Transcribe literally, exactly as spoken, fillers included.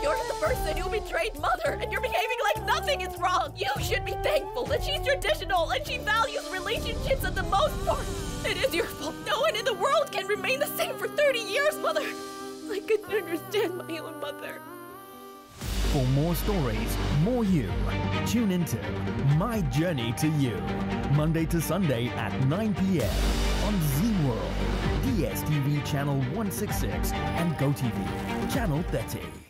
You're the person who betrayed Mother, and you're behaving like nothing is wrong. You should be thankful that she's traditional and she values relationships at the most part. It is your fault. No one in the world can remain the same for thirty years, Mother. I couldn't understand my own mother. For more stories, more you, tune into My Journey to You, Monday to Sunday at nine p m on Z World, D S T V channel one sixty-six and GoTV channel thirty.